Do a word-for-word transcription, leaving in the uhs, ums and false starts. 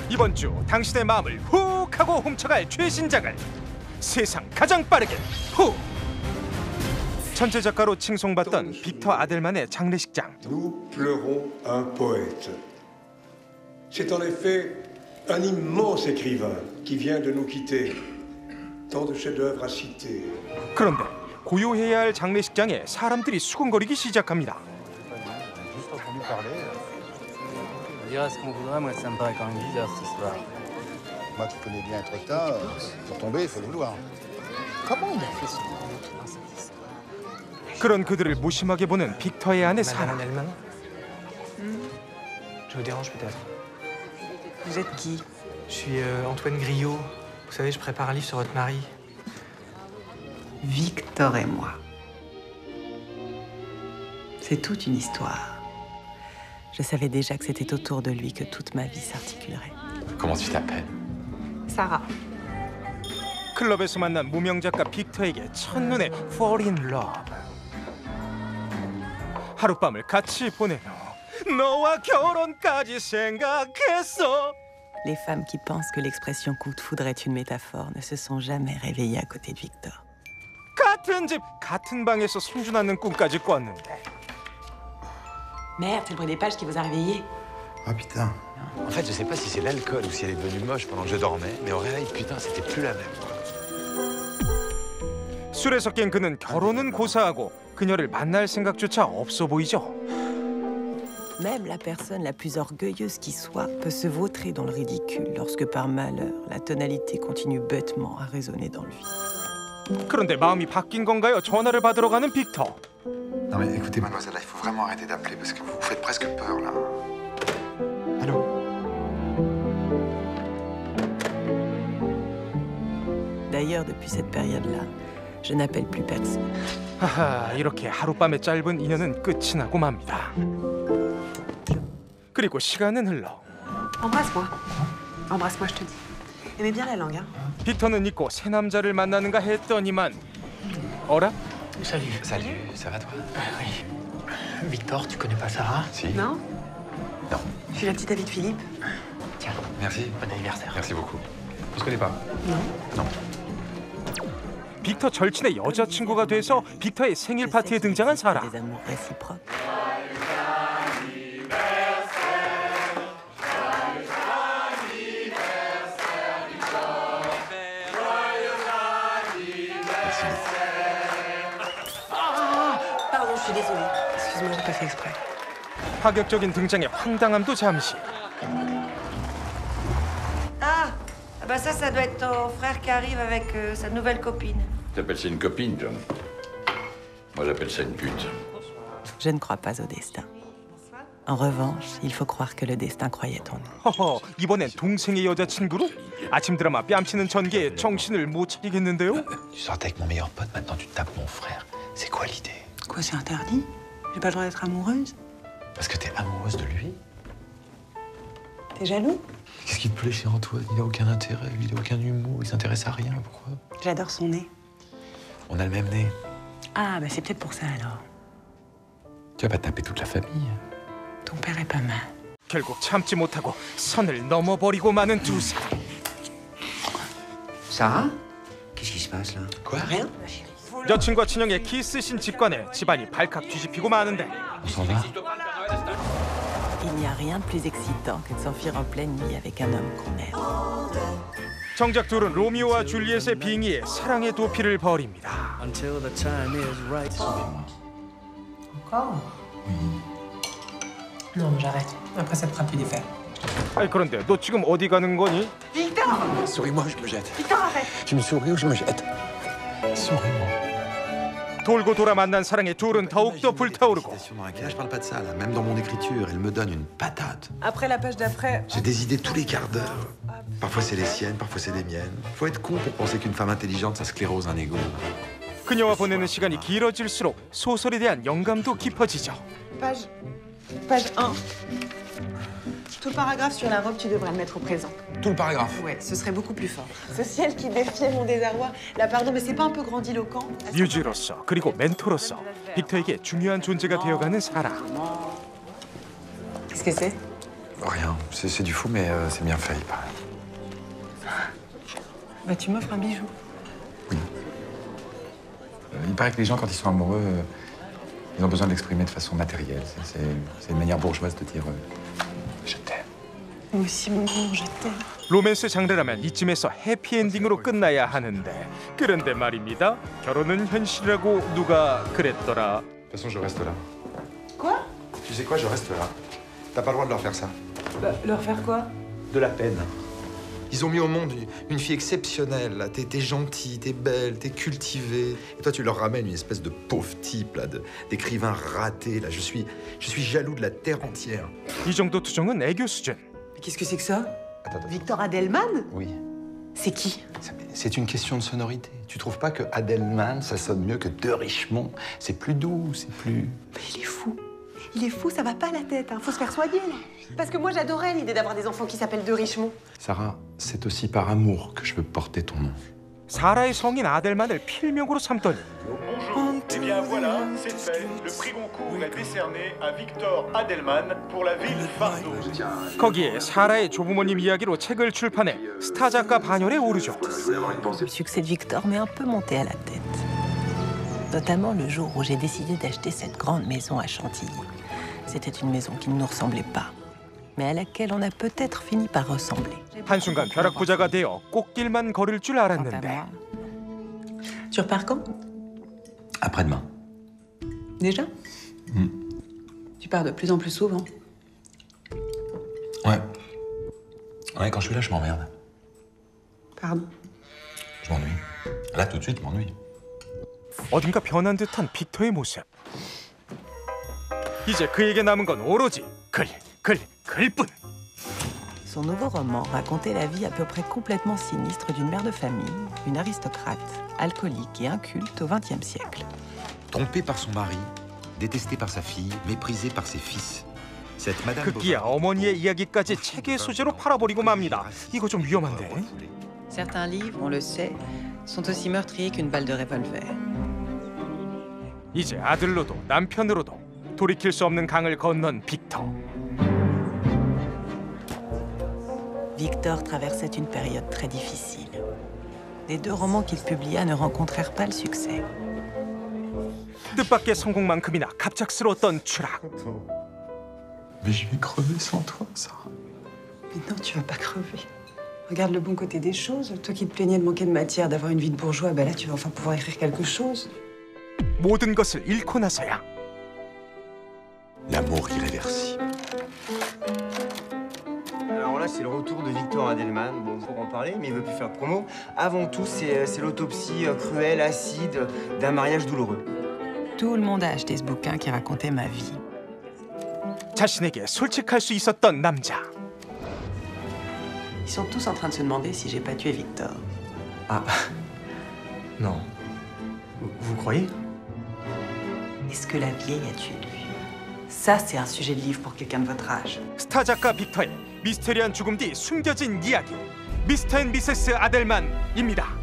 이번 주 당신의 마음을 훅 하고 훔쳐갈 최신작을 세상 가장 빠르게 훅! 천재 작가로 칭송받던 빅터 아델만의 장례식장. Nous pleurons un poète. C'est en effet un immense écrivain qui vient de nous quitter. Tant de chefs-d'œuvre à citer. 그런데 고요해야 할 장례식장에 사람들이 수군거리기 시작합니다. Dire ce qu'on voudrait, moi ça me paraît quand même bizarre cette histoire. Moi qui connais bien être tard, pour tomber, il faut le vouloir. Comment il a fait ce 그런 그들을 무심하게 보는 빅터의 아내 사라. Je vous dérange peut-être. Vous êtes qui? Je suis euh, Antoine Griot. Vous savez, je prépare un livre sur votre mari. Victor et moi. C'est toute une histoire. Je savais déjà que c'était autour de lui que toute ma vie s'articulerait. Comment tu t'appelles? Sarah. 클럽에서 만난 무명 작가 빅터에게 첫눈에 fall in love. 하룻밤을 같이 보낸 후 너와 결혼까지 생각했어. Les femmes qui pensent que l'expression coup de foudre est une métaphore ne se sont jamais réveillées à côté de Victor. 같은 집, 같은 방에서 손주 낳는 꿈까지 꿨는데. Merde, c'est le bruit des pages qui vous a réveillé. Ah putain. En fait, je sais pas si c'est l'alcool ou si elle est devenue moche pendant que je dormais, mais au réveil, putain, c'était plus la même. 술에 섞인 그는 결혼은 고사하고 그녀를 만날 생각조차 없어 보이죠. Même la personne la plus orgueilleuse qui soit peut se vautrer dans le ridicule lorsque par malheur la tonalité continue bêtement à résonner dans lui. 그런데 마음이 바뀐 건가요? 전화를 받으러 가는 빅터. Non mais écoutez mademoiselle, là, il faut vraiment arrêter d'appeler parce que vous vous faites presque peur là. Allô? D'ailleurs, depuis cette période-là, je n'appelle plus personne. 하하, 이렇게 하룻밤의 짧은 인연은 끝이 나고 맙니다. 그리고 시간은 흘러. Embrasse-moi. Embrasse-moi, je te dis. Aimez bien la langue, hein? 빅터는 잊고 새 남자를 만나는가 했더니만 어라? Salut. Salut, ça va toi? Oui. Victor, tu connais pas Sarah? Si. Non? Non. Je suis la petite amie de Philippe. Tiens, Merci. bon anniversaire. Merci beaucoup. On se connaît pas? Non. Non. 빅터 절친의 여자친구가 돼서 빅터의 생일 파티에 등장한 사라. Des amours réciproques. Pardon, je suis désolée. Excuse-moi, j'ai pas fait exprès. 파격적인 등장에 황당함도 잠시. Ah, ah bah ça, ça doit être ton frère qui arrive avec euh, sa nouvelle copine. T'appelles ça une copine, John? Moi, j'appelle ça une pute. Je ne crois pas au destin. En revanche, il faut croire que le destin croyait en nous. 허허, 이번엔 동생의 여자친구로? 아침 드라마 뺨치는 전개에 정신을 못 차리겠는데요? Tu sortais avec mon meilleur pote, maintenant tu tapes mon frère. C'est quoi l'idée? Quoi, c'est interdit? J'ai pas le droit d'être amoureuse? Parce que t'es amoureuse de lui? T'es jaloux? Qu'est-ce qui te plaît chez Antoine? Il a aucun intérêt, il a aucun humour, il s'intéresse à rien, pourquoi? J'adore son nez. On a le même nez. Ah, bah c'est peut-être pour ça alors. Tu vas pas taper toute la famille. Ton père est pas mal. 결국 참지 못하고 선을 넘어버리고 마는 두 사람. Sarah? Qu'est-ce qui se passe là? Quoi? Rien? 여친과 친형의 키스신 직관에 집안이 발칵 뒤집히고 마는데. On s'en va? Il n'y a rien de plus excitant que de s'enfuir en pleine nuit avec un homme qu'on aime. 정작 둘은 로미오와 줄리엣의 빙의에 사랑의 도피를 벌입니다. Until the time is right. Encore? Non, j'arrête. Après, ça te fera plus d'effet. 아니 그런데 너 지금 어디 가는 거니? Victor! Souris-moi, je me jette. Victor, arrête! Tu me souris ou je me jette? Souris-moi. 돌고 돌아 만난 사랑에 둘은 더욱더 불타오르고. Dans laquelle je parle pas de ça, là. Même dans mon écriture, elle me donne une patate. Après la page d'après... J'ai des idées tous les quarts d'heure. Parfois c'est les siennes, parfois c'est les miennes. Faut être con pour penser qu'une femme intelligente, ça sclérose un ego. 그녀와 보내는 시간이 길어질수록 소설에 대한 영감도 깊어지죠. Page... Page un. Tout le paragraphe sur la robe, tu devrais le mettre au présent. Tout le paragraphe? Ouais, ce serait beaucoup plus fort. Ce ciel qui défiait mon désarroi. Là, pardon, mais c'est pas un peu grandiloquent? 뮤즈로서 그리고 멘토로서 빅터에게 중요한 존재가 되어가는 사라. Qu'est-ce que c'est? Rien. C'est c'est du fou, mais euh, c'est bien fait, il paraît. Bah, tu m'offres un bijou. Euh, il paraît que les gens, quand ils sont amoureux, euh, ils ont besoin de l'exprimer de façon matérielle. C'est- C'est c'est une manière bourgeoise de dire euh, je t'aime. Moi aussi, mon amour, je t'aime. 로맨스 장르라면 이쯤에서 해피엔딩으로 끝나야 하는데 그런데 말입니다. 결혼은 현실이라고 누가 그랬더라. De toute façon, je reste là. Quoi? Tu sais quoi, je reste là. T'as pas le droit de leur faire ça. Bah, leur faire quoi? De la peine. Ils ont mis au monde une, une fille exceptionnelle, là. T'es t'es gentille, t'es belle, t'es cultivée. Et toi, tu leur ramènes une espèce de pauvre type, là, de- d'écrivain raté, là. Je suis, je suis jaloux de la terre entière. 이 정도 투정은 애교 수준. Mais qu'est-ce que c'est que ça? Attends, attends. Victor Adelman? Oui. C'est qui? C'est une question de sonorité. Tu trouves pas que Adelman, ça sonne mieux que De Richemont? C'est plus doux, c'est plus... Mais il est fou. Il est fou, ça va pas la tête, hein. Faut se faire soigner, là. Parce que moi, j'adorais l'idée d'avoir des enfants qui s'appellent De Richemont. Sarah, c'est aussi par amour que je veux porter ton nom. 사라의 성인 아델만을 필명으로 삼더니 Eh bien voilà, c'est fait. Le prix Goncourt est décerné à Victor Adelman pour la ville Fardeau. 거기에 사라의 조부모님 이야기로 책을 출판해 스타 작가 반열에 오르죠. Le succès de Victor m'est un peu monté à la tête. Notamment le jour où j'ai décidé d'acheter cette grande maison à Chantilly. C'était une maison qui ne nous ressemblait pas, mais à laquelle on a peut-être fini par ressembler. 한순간 벼락부자가 되어 꽃길만 걸을 줄 알았는데 Tu repars quand? Après-demain. Déjà? Hmm. Tu pars de plus en plus souvent. Ouais. Ouais, quand je suis là, je m'emmerde. Pardon? Je m'ennuie. Là, tout de suite, je m'ennuie. 어딘가 변한 듯한 빅터의 모습. 이제 그에게 남은 건 오로지 글, 글, 글뿐. Son nouveau roman racontait la vie à peu près complètement sinistre d'une mère de famille, une aristocrate, alcoolique et inculte au vingtième siècle. Trompée par son mari, détestée par sa fille, méprisée par ses fils. Cette Madame 급기야 어머니의 이야기까지 책의 소재로 팔아버리고 맙니다. 이거 좀 위험한데. Certains livres, on le sait, sont aussi meurtriers qu'une balle de revolver. 이제 아들로도 남편으로도 돌이킬 수 없는 강을 건넌 빅터. Victor traversait une période très difficile. Les deux romans qu'il publia ne rencontrèrent pas le succès. 뜻밖의 성공만큼이나 갑작스러웠던 추락. Mais je vais crever sans toi, Sarah. Mais non, tu vas pas crever. Regarde le bon côté des choses. Toi qui te plaignais de manquer de matière, d'avoir une vie de bourgeois, ben là, tu vas enfin pouvoir écrire quelque chose. 모든 것을 잃고 나서야. L'amour irréversible. Alors là, c'est le retour de Victor Adelman. Bon, pour en parler, mais il veut plus faire de promo. Avant tout, c'est c'est l'autopsie euh, cruelle, acide, d'un mariage douloureux. Tout le monde a acheté ce bouquin qui racontait ma vie. 자신에게 솔직할 수 있었던 남자. Ils sont tous en train de se demander si j'ai pas tué Victor. Ah, non. Vous, vous croyez? Est-ce que la vieille a tué lui? Ça, c'est un sujet de livre pour quelqu'un de votre âge. 스타 작가 빅터의 미스테리한 죽음 뒤 숨겨진 이야기. 미스터 앤 미세스 아델만입니다.